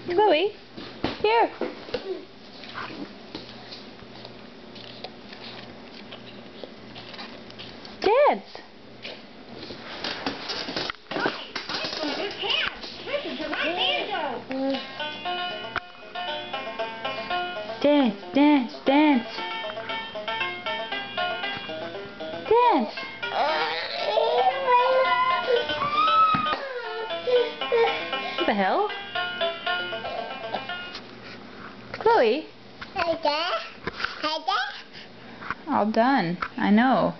Chloe, here. Dance. Dance, dance, dance. Dance. What the hell? Chloe? All done. I know.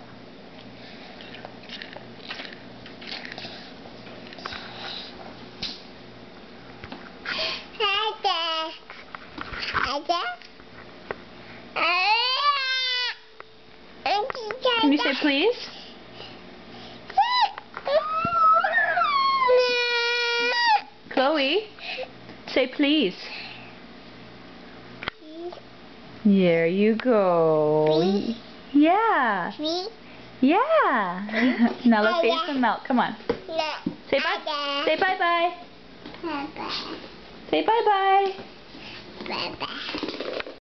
Can you say please? Chloe, say please. There you go. Yeah. Yeah. Now let's face some milk. Come on. Say bye. Say bye bye. Say bye bye. Bye bye.